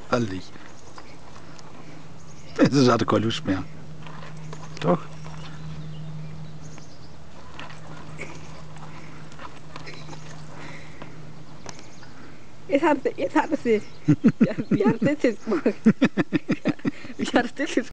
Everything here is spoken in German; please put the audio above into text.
Herrlich. Das hatte keine Lust mehr. Doch. Jetzt hat er sie. Ja, wie hat er das jetzt gemacht? Wie hat er das jetzt